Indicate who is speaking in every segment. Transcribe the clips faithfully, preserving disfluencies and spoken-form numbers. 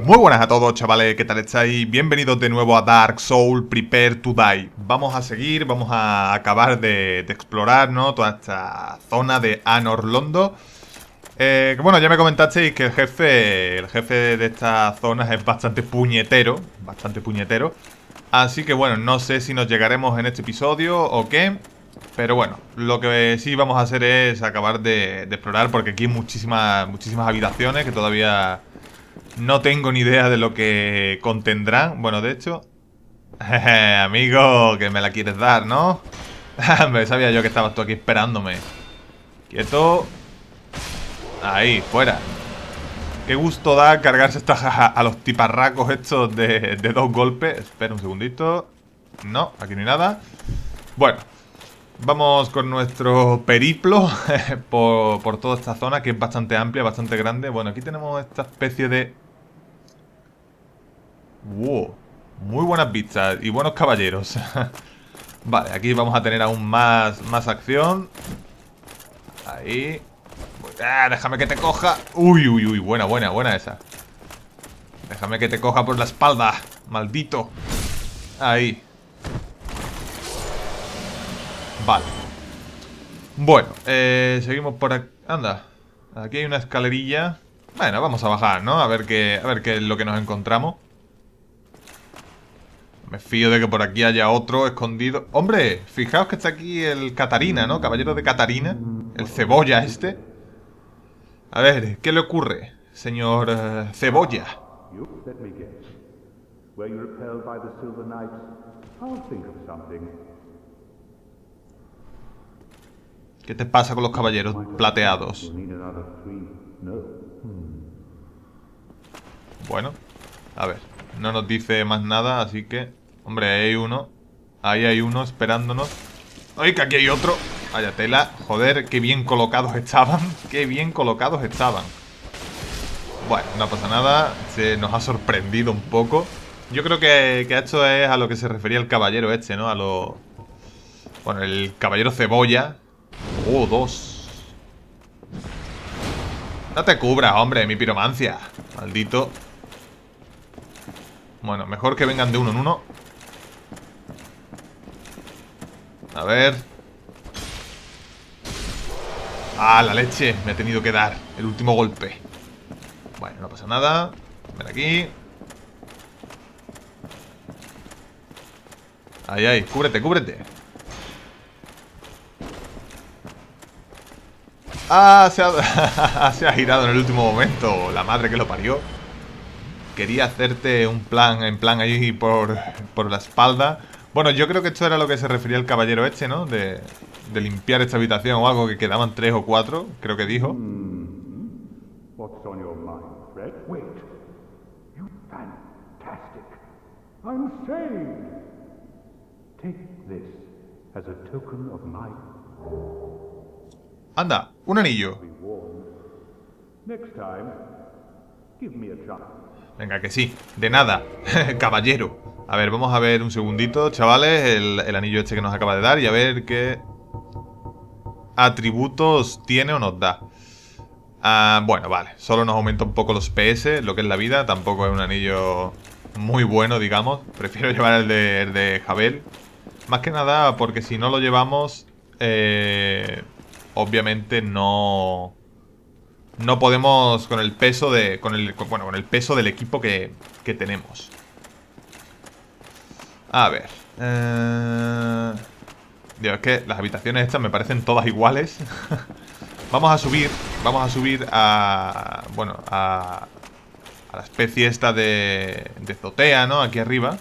Speaker 1: Muy buenas a todos, chavales, ¿qué tal estáis? Bienvenidos de nuevo a Dark Souls Prepare to Die. Vamos a seguir, vamos a acabar de, de explorar, ¿no? Toda esta zona de Anor Londo. Eh, que bueno, ya me comentasteis que el jefe, el jefe de esta zona es bastante puñetero, bastante puñetero. Así que bueno, no sé si nos llegaremos en este episodio o qué. Pero bueno, lo que sí vamos a hacer es acabar de, de explorar, porque aquí hay muchísimas, muchísimas habitaciones que todavía no tengo ni idea de lo que contendrán. Bueno, de hecho, jeje, amigo, que me la quieres dar, ¿no? Me sabía yo que estabas tú aquí esperándome. Quieto. Ahí, fuera. Qué gusto da cargarse esta, a los tiparracos estos de, de dos golpes. Espera un segundito. No, aquí no hay nada. Bueno, vamos con nuestro periplo por, por toda esta zona, que es bastante amplia, bastante grande. Bueno, aquí tenemos esta especie de... Wow, muy buenas vistas y buenos caballeros. Vale, aquí vamos a tener aún más, más acción. Ahí. Ah, déjame que te coja. Uy, uy, uy, buena, buena, buena esa. Déjame que te coja por la espalda, maldito. Ahí. Vale. Bueno, eh, seguimos por aquí. Anda, aquí hay una escalerilla. Bueno, vamos a bajar, ¿no? A ver qué, a ver qué es lo que nos encontramos. Me fío de que por aquí haya otro escondido. ¡Hombre! Fijaos que está aquí el Catarina, ¿no? Caballero de Catarina. El cebolla este. A ver, ¿qué le ocurre, señor uh, Cebolla? ¿Qué te pasa con los caballeros plateados? Bueno, a ver, no nos dice más nada, así que... Hombre, ahí hay uno. Ahí hay uno esperándonos. ¡Ay, que aquí hay otro! Vaya tela. Joder, qué bien colocados estaban. Qué bien colocados estaban. Bueno, no pasa nada. Se nos ha sorprendido un poco. Yo creo que, que esto es a lo que se refería el caballero este, ¿no? A lo... Bueno, el caballero cebolla. Oh, dos. No te cubras, hombre, mi piromancia. Maldito. Bueno, mejor que vengan de uno en uno. A ver. Ah, la leche. Me ha tenido que dar el último golpe. Bueno, no pasa nada. Ven aquí. Ahí, ahí. Cúbrete, cúbrete. Ah, se ha, se ha girado en el último momento. La madre que lo parió. Quería hacerte un plan, en plan ahí por, por la espalda. Bueno, yo creo que esto era lo que se refería el caballero este, ¿no? De, de limpiar esta habitación o algo, que quedaban tres o cuatro, creo que dijo.
Speaker 2: What's on your mind, Fred? Wait. You fantastic. I'm saved. Take this as a token of my...
Speaker 1: Anda, un anillo.
Speaker 2: Next time, give me a chance.
Speaker 1: Venga, que sí, de nada. Caballero. A ver, vamos a ver un segundito, chavales, el, el anillo este que nos acaba de dar, y a ver qué atributos tiene o nos da. Ah, bueno, vale, solo nos aumenta un poco los P S, lo que es la vida. Tampoco es un anillo muy bueno, digamos. Prefiero llevar el de, el de Jabel. Más que nada porque si no lo llevamos, eh, obviamente no... No podemos con el peso de... Con el, bueno, con el peso del equipo que, que tenemos. A ver. Eh... Dios, es que las habitaciones estas me parecen todas iguales. Vamos a subir. Vamos a subir a... Bueno, a... A la especie esta de... De azotea, ¿no? Aquí arriba.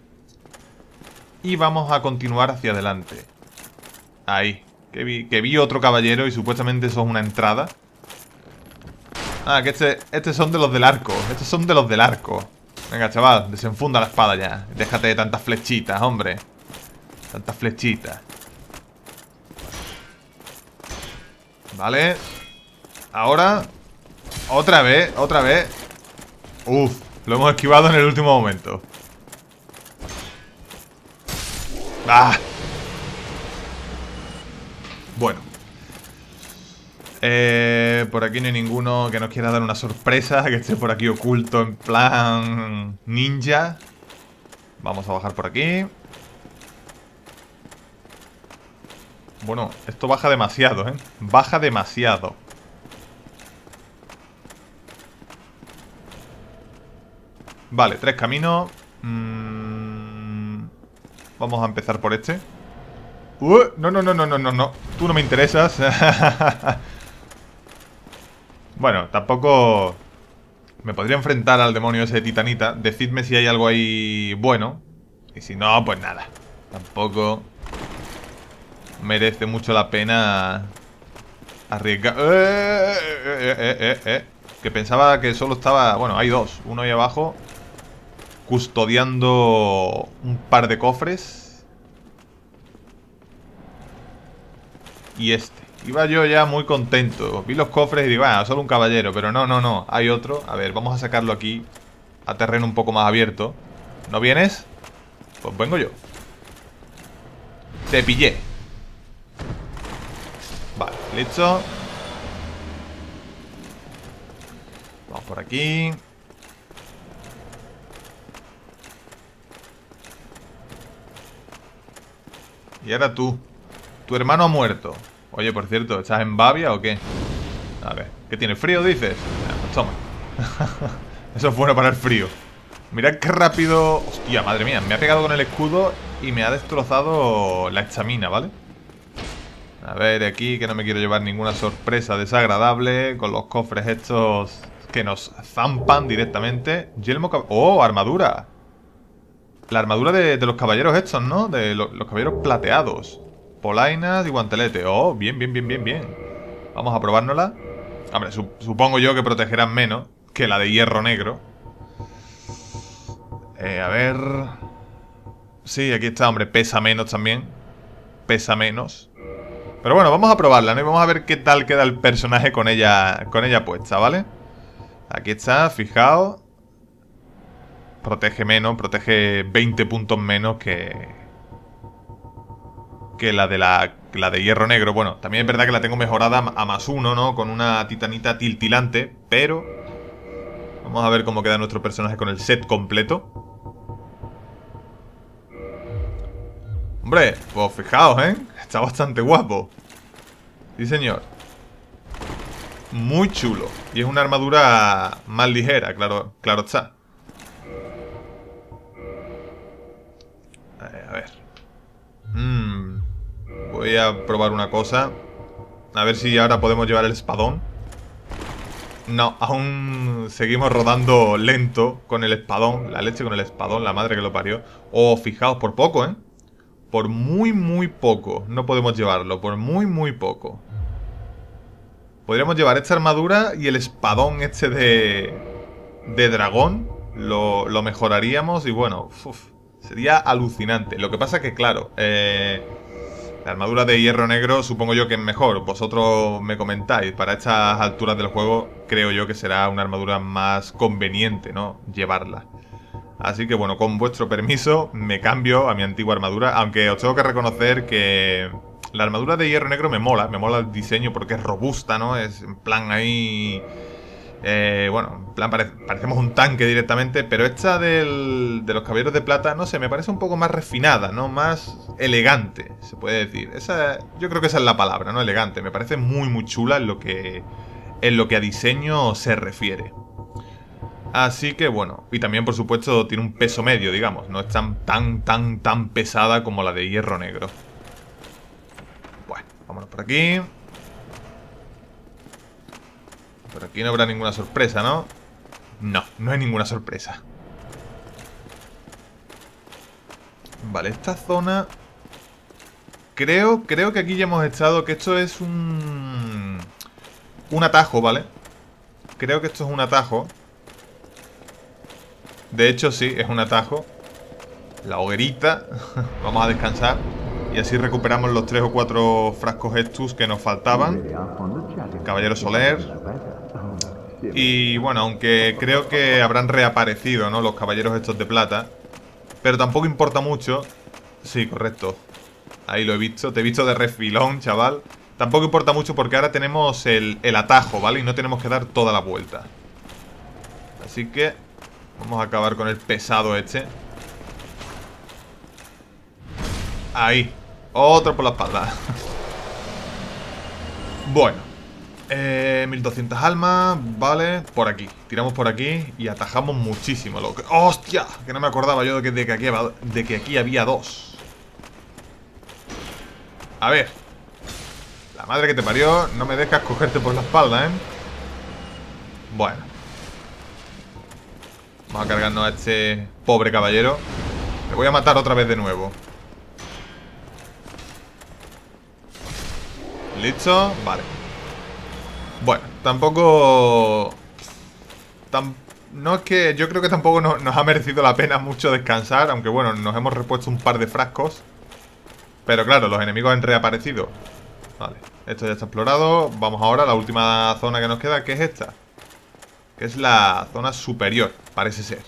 Speaker 1: Y vamos a continuar hacia adelante. Ahí. Que vi, que vi otro caballero y supuestamente eso es una entrada. Ah, que este, estos son de los del arco. Estos son de los del arco. Venga, chaval, desenfunda la espada ya. Déjate de tantas flechitas, hombre. Tantas flechitas. Vale. Ahora. Otra vez, otra vez. Uf, lo hemos esquivado en el último momento. Ah. Bueno. Eh, por aquí no hay ninguno que nos quiera dar una sorpresa, que esté por aquí oculto en plan ninja. Vamos a bajar por aquí. Bueno, esto baja demasiado, ¿eh? Baja demasiado. Vale, tres caminos. Mm, vamos a empezar por este. Uh, no, no, no, no, no, no, no. Tú no me interesas. Bueno, tampoco me podría enfrentar al demonio ese de titanita. Decidme si hay algo ahí bueno. Y si no, pues nada. Tampoco merece mucho la pena arriesgar. Eh, eh, eh, eh, eh. Que pensaba que solo estaba... Bueno, hay dos. Uno ahí abajo, custodiando un par de cofres. Y este. Iba yo ya muy contento. Vi los cofres y digo, ah, solo un caballero. Pero no, no, no. Hay otro. A ver, vamos a sacarlo aquí a terreno un poco más abierto. ¿No vienes? Pues vengo yo. Te pillé. Vale, listo. Vamos por aquí. Y ahora tú. Tu hermano ha muerto. Oye, por cierto, ¿estás en Bavia o qué? A ver, ¿qué tiene? ¿Frío, dices? Ah, pues toma. Eso es bueno para el frío. Mirad qué rápido... Hostia, madre mía, me ha pegado con el escudo y me ha destrozado la estamina, ¿vale? A ver, aquí que no me quiero llevar ninguna sorpresa desagradable con los cofres estos que nos zampan directamente. Yelmo... ¡Oh, armadura! La armadura de, de los caballeros estos, ¿no? De lo, los caballeros plateados. Polainas y guantelete. Oh, bien, bien, bien, bien, bien. Vamos a probárnosla. Hombre, su, supongo yo que protegerán menos que la de hierro negro. Eh, a ver... Sí, aquí está, hombre, pesa menos también. Pesa menos. Pero bueno, vamos a probarla, ¿no? Y vamos a ver qué tal queda el personaje con ella, con ella puesta, ¿vale? Aquí está, fijaos. Protege menos, protege veinte puntos menos que... Que la de la, la de hierro negro. Bueno, también es verdad que la tengo mejorada a más uno, ¿no? Con una titanita tiltilante. Pero vamos a ver cómo queda nuestro personaje con el set completo. Hombre, pues fijaos, ¿eh? Está bastante guapo. Sí, señor. Muy chulo. Y es una armadura más ligera, claro, claro está. A ver. Mmm... Voy a probar una cosa. A ver si ahora podemos llevar el espadón. No, aún seguimos rodando lento con el espadón. La leche con el espadón, la madre que lo parió. Oh, fijaos, por poco, ¿eh? Por muy, muy poco. No podemos llevarlo, por muy, muy poco. Podríamos llevar esta armadura y el espadón este de... De dragón. Lo, lo mejoraríamos y bueno, uf, sería alucinante. Lo que pasa que, claro, eh... la armadura de hierro negro supongo yo que es mejor. Vosotros me comentáis. Para estas alturas del juego creo yo que será una armadura más conveniente, ¿no? Llevarla. Así que bueno, con vuestro permiso me cambio a mi antigua armadura. Aunque os tengo que reconocer que la armadura de hierro negro me mola. Me mola el diseño porque es robusta, ¿no? Es en plan ahí... Eh, bueno, en plan pare parecemos un tanque directamente. Pero esta del, de los caballeros de plata, no sé, me parece un poco más refinada, ¿no? Más elegante, se puede decir. Esa, yo creo que esa es la palabra, ¿no? Elegante. Me parece muy, muy chula en lo que, en lo que a diseño se refiere. Así que bueno, y también por supuesto tiene un peso medio, digamos. No es tan, tan, tan, tan pesada como la de hierro negro. Bueno, vámonos por aquí. Por aquí no habrá ninguna sorpresa, ¿no? No, no hay ninguna sorpresa. Vale, esta zona... Creo, creo que aquí ya hemos estado, que esto es un... Un atajo, ¿vale? Creo que esto es un atajo. De hecho, sí, es un atajo. La hoguerita. Vamos a descansar. Y así recuperamos los tres o cuatro frascos estus que nos faltaban. Caballero Soler. Y bueno, aunque creo que habrán reaparecido, ¿no? Los caballeros estos de plata. Pero tampoco importa mucho. Sí, correcto. Ahí lo he visto. Te he visto de refilón, chaval. Tampoco importa mucho porque ahora tenemos el, el atajo, ¿vale? Y no tenemos que dar toda la vuelta. Así que vamos a acabar con el pesado este. Ahí. Otro por la espalda. Bueno. Eh, mil doscientas almas. Vale. Por aquí. Tiramos por aquí y atajamos muchísimo. Lo que... ¡Hostia! Que no me acordaba yo de que, de que, aquí, de que aquí había dos. A ver. La madre que te parió. No me dejas cogerte por la espalda, ¿eh? Bueno. Vamos a cargarnos a este pobre caballero. Le voy a matar otra vez de nuevo. ¿Listo? Vale. Bueno, tampoco... Tam... No es que... Yo creo que tampoco no, nos ha merecido la pena mucho descansar. Aunque bueno, nos hemos repuesto un par de frascos. Pero claro, los enemigos han reaparecido. Vale, esto ya está explorado. Vamos ahora a la última zona que nos queda, que es esta. Que es la zona superior, parece ser.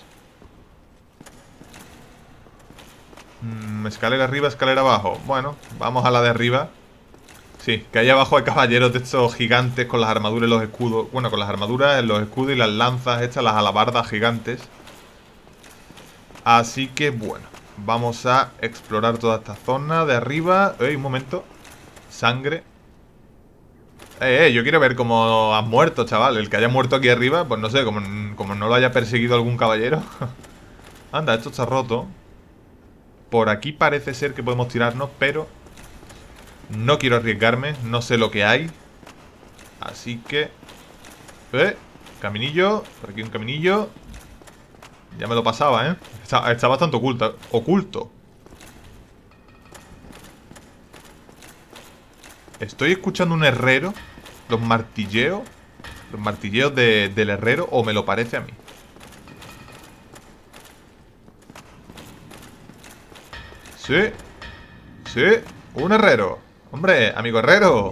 Speaker 1: mm, Escalera arriba, escalera abajo. Bueno, vamos a la de arriba. Sí, que ahí abajo hay caballeros de estos gigantes con las armaduras y los escudos. Bueno, con las armaduras, los escudos y las lanzas hechas, las alabardas gigantes. Así que bueno, vamos a explorar toda esta zona de arriba. ¡Ey, un momento! Sangre. Eh, eh, yo quiero ver cómo has muerto, chaval. El que haya muerto aquí arriba, pues no sé, como, como no lo haya perseguido algún caballero. Anda, esto está roto. Por aquí parece ser que podemos tirarnos, pero no quiero arriesgarme, no sé lo que hay. Así que... Eh, caminillo, por aquí un caminillo. Ya me lo pasaba, ¿eh? Está, está bastante oculto, oculto. Estoy escuchando un herrero. Los martilleos. Los martilleos de, del herrero. O me lo parece a mí. Sí. Sí. Un herrero. Hombre, amigo herrero.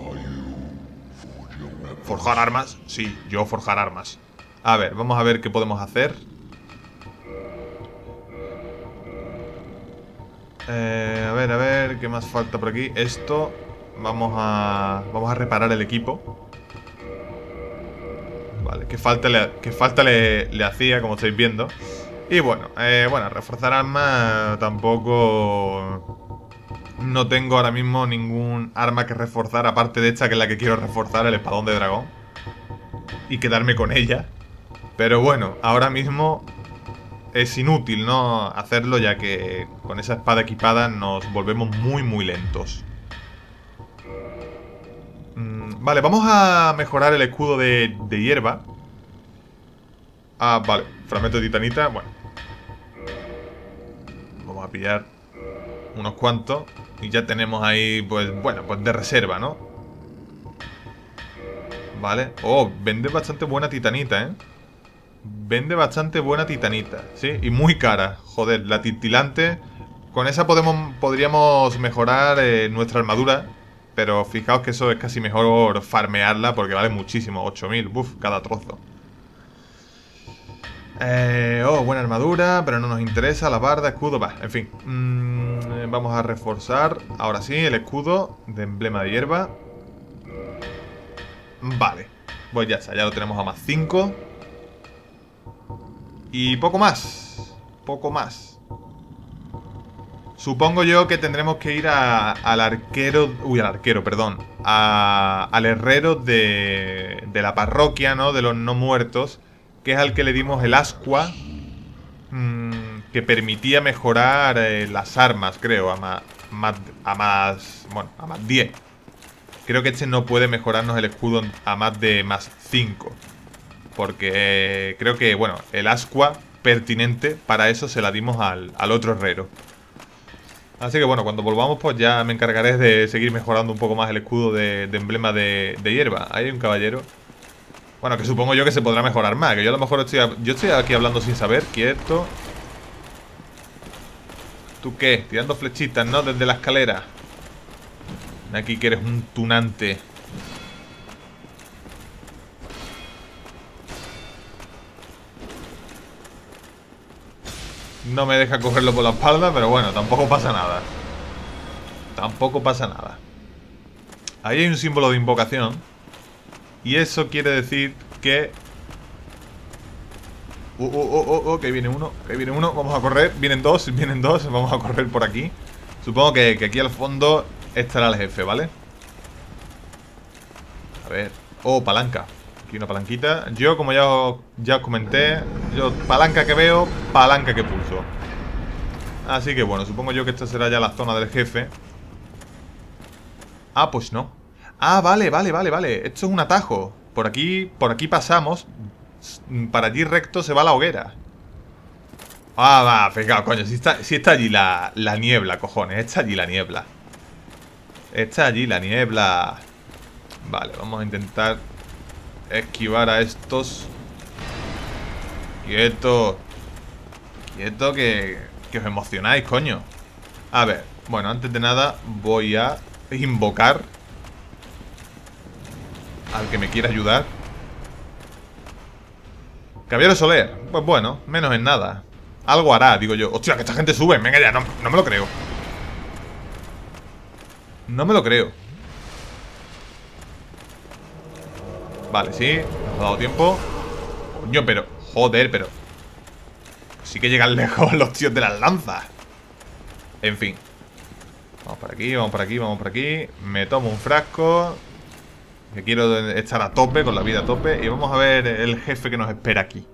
Speaker 1: ¿Forjar armas? Sí, yo forjar armas. A ver, vamos a ver qué podemos hacer. Eh, a ver, a ver, ¿qué más falta por aquí? Esto... Vamos a... Vamos a reparar el equipo. Vale, que falta le, que falta le, le hacía, como estáis viendo. Y bueno, eh, bueno, reforzar armas tampoco... No tengo ahora mismo ningún arma que reforzar, aparte de esta que es la que quiero reforzar, el espadón de dragón. Y quedarme con ella. Pero bueno, ahora mismo es inútil, ¿no? Hacerlo, ya que con esa espada equipada nos volvemos muy, muy lentos. Vale, vamos a mejorar el escudo de, de hierba. Ah, vale, fragmento de titanita. Bueno, vamos a pillar unos cuantos. Y ya tenemos ahí, pues, bueno, pues de reserva, ¿no? Vale. Oh, vende bastante buena titanita, ¿eh? Vende bastante buena titanita, sí, y muy cara. Joder, la titilante. Con esa podemos, podríamos mejorar eh, nuestra armadura. Pero fijaos que eso es casi mejor farmearla, porque vale muchísimo, ocho mil, buf, cada trozo. eh, Oh, buena armadura, pero no nos interesa. La barda, escudo, va, en fin. mm, Vamos a reforzar, ahora sí, el escudo de emblema de hierba. Vale, pues ya está, ya lo tenemos a más cinco. Y poco más. Poco más. Supongo yo que tendremos que ir a, al arquero... Uy, al arquero, perdón. A, al herrero de, de la parroquia, ¿no? De los no muertos. Que es al que le dimos el ascua. Mmm, que permitía mejorar eh, las armas, creo. A más, más, a más... Bueno, a más diez. Creo que este no puede mejorarnos el escudo a más de más cinco. Porque eh, creo que, bueno, el ascua pertinente para eso se la dimos al, al otro herrero. Así que bueno, cuando volvamos pues ya me encargaré de seguir mejorando un poco más el escudo de, de emblema de, de hierba. Ahí hay un caballero. Bueno, que supongo yo que se podrá mejorar más. Que yo a lo mejor estoy, yo estoy aquí hablando sin saber. Quieto. ¿Tú qué? Tirando flechitas, ¿no? Desde la escalera. Aquí que eres un tunante. No me deja cogerlo por la espalda, pero bueno, tampoco pasa nada. Tampoco pasa nada. Ahí hay un símbolo de invocación. Y eso quiere decir que... Uh, uh, uh, uh, uh, que viene uno, que viene uno. Vamos a correr, vienen dos, vienen dos. Vamos a correr por aquí. Supongo que, que aquí al fondo estará el jefe, ¿vale? A ver. Oh, palanca. Aquí una palanquita. Yo, como ya os, ya os comenté, yo palanca que veo, palanca que pulso. Así que bueno, supongo yo que esta será ya la zona del jefe. Ah, pues no. Ah, vale, vale, vale, vale. Esto es un atajo. Por aquí, por aquí pasamos. Para allí recto se va la hoguera. Ah, va, venga, coño. Si está, si está allí la, la niebla, cojones. Está allí la niebla. Está allí la niebla. Vale, vamos a intentar esquivar a estos. Quieto. Quieto que, que os emocionáis, coño. A ver, bueno, antes de nada voy a invocar al que me quiera ayudar. Caballero Soler. Pues bueno, menos en nada. Algo hará, digo yo. Hostia, que esta gente sube. Venga ya, no, no me lo creo. No me lo creo. Vale, sí, nos ha dado tiempo. Coño, pero, joder, pero sí que llegan lejos los tíos de las lanzas. En fin. Vamos por aquí, vamos por aquí, vamos por aquí. Me tomo un frasco, que quiero estar a tope, con la vida a tope. Y vamos a ver el jefe que nos espera aquí.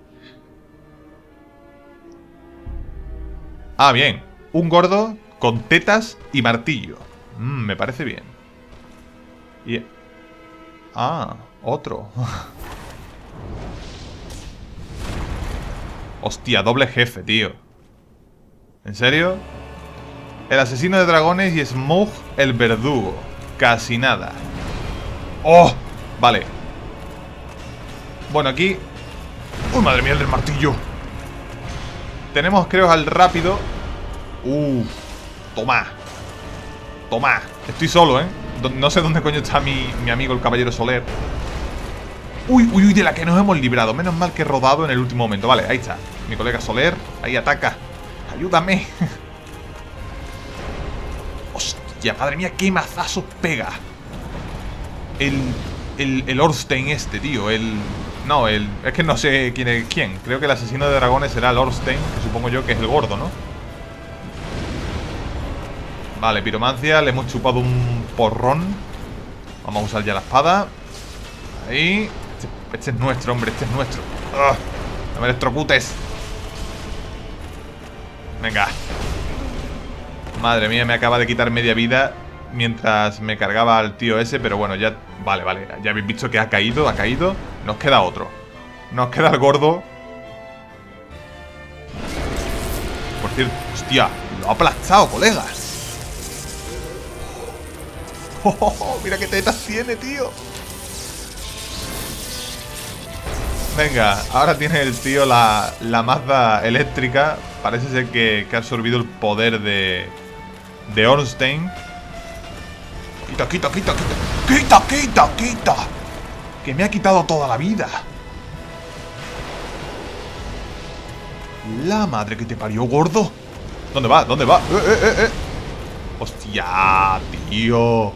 Speaker 1: Ah, bien. Un gordo con tetas y martillo. Mm, me parece bien. Y... Ah, otro. Hostia, doble jefe, tío. ¿En serio? El asesino de dragones y Smough el verdugo. Casi nada. ¡Oh! Vale. Bueno, aquí... ¡Uy, madre mía, el del martillo! Tenemos, creo, al rápido. ¡Uh! Toma. Toma. Estoy solo, ¿eh? No sé dónde coño está mi, mi amigo el Caballero Soler. Uy, uy, uy, de la que nos hemos librado. Menos mal que he rodado en el último momento. Vale, ahí está. Mi colega Soler. Ahí ataca. Ayúdame. Hostia, madre mía, qué mazazos pega. El... El, el Ornstein este, tío. El... No, el... Es que no sé quién es quién. Creo que el asesino de dragones será el Ornstein, que supongo yo que es el gordo, ¿no? Vale, piromancia. Le hemos chupado un porrón. Vamos a usar ya la espada. Ahí. Este, este es nuestro, hombre. Este es nuestro. ¡Ugh! No me electrocutes. Venga. Madre mía, me acaba de quitar media vida mientras me cargaba al tío ese. Pero bueno, ya... Vale, vale. Ya habéis visto que ha caído, ha caído. Nos queda otro. Nos queda el gordo. Por cierto, hostia, lo ha aplastado, colegas. Oh, oh, oh, mira qué tetas tiene, tío. Venga, ahora tiene el tío la, la Mazda eléctrica. Parece ser que, que ha absorbido el poder de De Ornstein. Quita, quita, quita, quita. Quita, quita, quita. Que me ha quitado toda la vida. La madre que te parió, gordo. ¿Dónde va? ¿Dónde va? Eh, eh, eh, eh. Hostia, tío.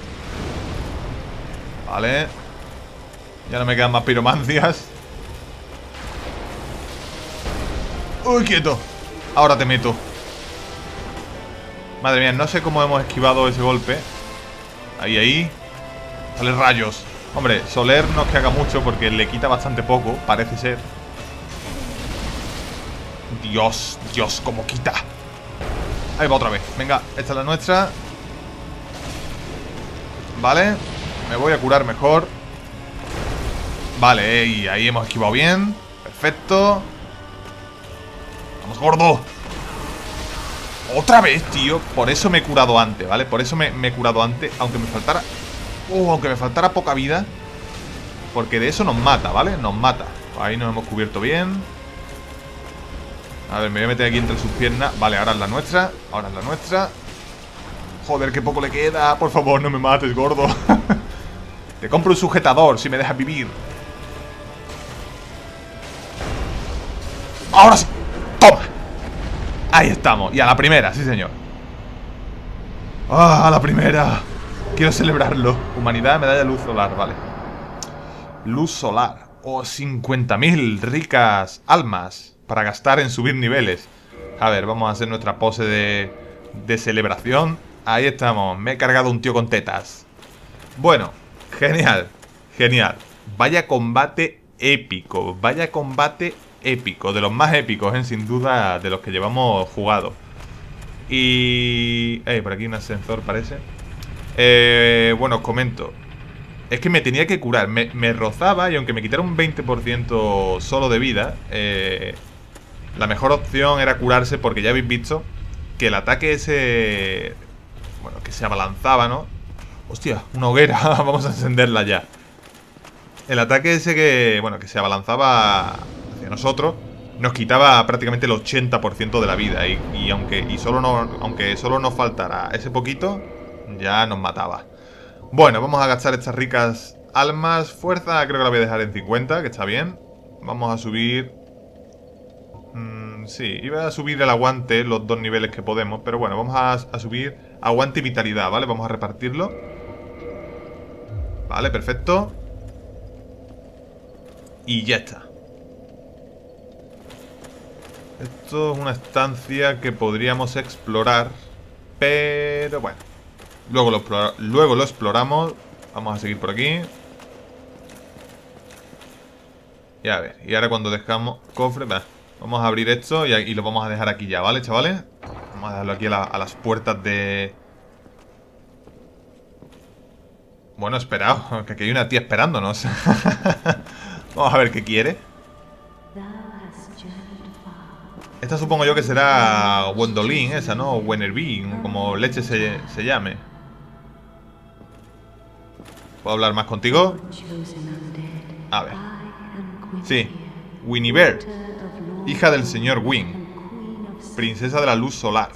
Speaker 1: Vale. Ya no me quedan más piromancias. Uy, quieto. Ahora te meto. Madre mía, no sé cómo hemos esquivado ese golpe. Ahí, ahí. Sale rayos. Hombre, Soler no es que haga mucho porque le quita bastante poco, parece ser. Dios, Dios, cómo quita. Ahí va otra vez. Venga, esta es la nuestra. Vale. Me voy a curar mejor. Vale, y ahí hemos esquivado bien. Perfecto. Vamos, gordo. Otra vez, tío. Por eso me he curado antes, ¿vale? Por eso me, me he curado antes. Aunque me faltara... Uh, aunque me faltara poca vida. Porque de eso nos mata, ¿vale? Nos mata. Ahí nos hemos cubierto bien. A ver, me voy a meter aquí entre sus piernas. Vale, ahora es la nuestra. Ahora es la nuestra. Joder, qué poco le queda. Por favor, no me mates, gordo. Te compro un sujetador si me dejas vivir. Ahora sí. Toma. Ahí estamos. Y a la primera, sí señor. Ah, a la primera. quiero celebrarlo. Humanidad, medalla, luz solar, vale. Luz solar. Oh, cincuenta mil ricas almas para gastar en subir niveles. A ver, vamos a hacer nuestra pose de, de celebración. Ahí estamos. Me he cargado un tío con tetas. Bueno, genial. Genial. Vaya combate épico. Vaya combate épico. De los más épicos, ¿eh? Sin duda, de los que llevamos jugado. Y... Eh, por aquí un ascensor parece. Eh, bueno, os comento. Es que me tenía que curar. Me, me rozaba y aunque me quitara un veinte por ciento solo de vida, eh, la mejor opción era curarse porque ya habéis visto que el ataque ese... Bueno, que se abalanzaba, ¿no? Hostia, una hoguera. Vamos a encenderla ya. El ataque ese que... Bueno, que se abalanzaba hacia nosotros nos quitaba prácticamente el ochenta por ciento de la vida. Y, y aunque y solo no, aunque solo nos faltara ese poquito, ya nos mataba. Bueno, vamos a gastar estas ricas almas. Fuerza, creo que la voy a dejar en cincuenta, que está bien. Vamos a subir... Mm, sí, iba a subir el aguante, los dos niveles que podemos. Pero bueno, vamos a, a subir aguante y vitalidad, ¿vale? Vamos a repartirlo. Vale, perfecto. Y ya está. Esto es una estancia que podríamos explorar, pero bueno, luego lo, explora, luego lo exploramos. Vamos a seguir por aquí. Y a ver, y ahora cuando dejamos cofre, bah, vamos a abrir esto y, y lo vamos a dejar aquí ya, ¿vale, chavales? Vamos a dejarlo aquí a, la, a las puertas de... Bueno, esperaos, que aquí hay una tía esperándonos. Vamos a ver qué quiere. Esta supongo yo que será Gwendolyn, esa, ¿no? O Wennerby, como leche se, se llame. ¿Puedo hablar más contigo? A ver. Sí, Guinevere, hija del señor Gwyn, princesa de la luz solar.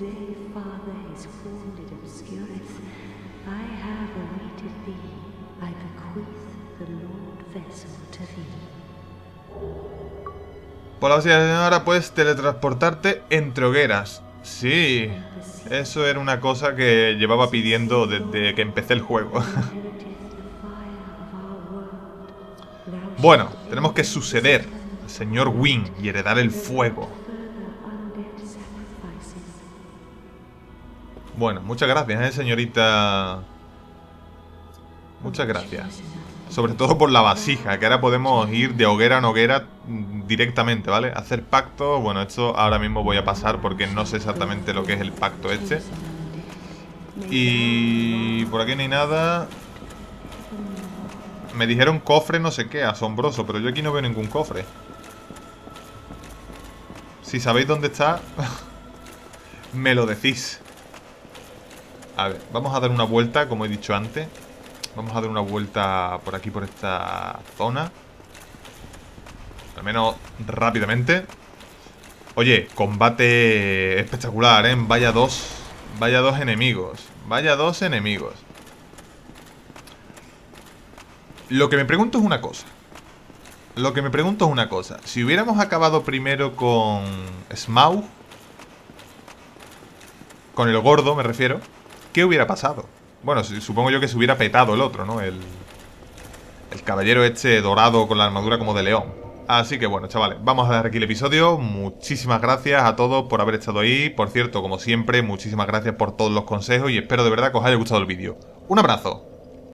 Speaker 1: Por la base ahora puedes teletransportarte entre hogueras. Sí, eso era una cosa que llevaba pidiendo desde que empecé el juego. Bueno, tenemos que suceder al señor Gwyn y heredar el fuego. Bueno, muchas gracias, ¿eh, señorita? Muchas gracias. Sobre todo por la vasija, que ahora podemos ir de hoguera en hoguera directamente, ¿vale? Hacer pacto, bueno, esto ahora mismo voy a pasar porque no sé exactamente lo que es el pacto este. Y... por aquí no hay nada. Me dijeron cofre no sé qué, asombroso, pero yo aquí no veo ningún cofre. Si sabéis dónde está, me lo decís. A ver, vamos a dar una vuelta, como he dicho antes. Vamos a dar una vuelta por aquí, por esta zona. Al menos rápidamente. Oye, combate espectacular, ¿eh? Vaya dos, vaya dos enemigos. Vaya dos enemigos. Lo que me pregunto es una cosa. Lo que me pregunto es una cosa. Si hubiéramos acabado primero con Smaug, con el gordo me refiero, ¿qué hubiera pasado? Bueno, supongo yo que se hubiera petado el otro, ¿no? El, el caballero este dorado con la armadura como de león. Así que bueno, chavales, vamos a dejar aquí el episodio. Muchísimas gracias a todos por haber estado ahí. Por cierto, como siempre, muchísimas gracias por todos los consejos y espero de verdad que os haya gustado el vídeo. Un abrazo.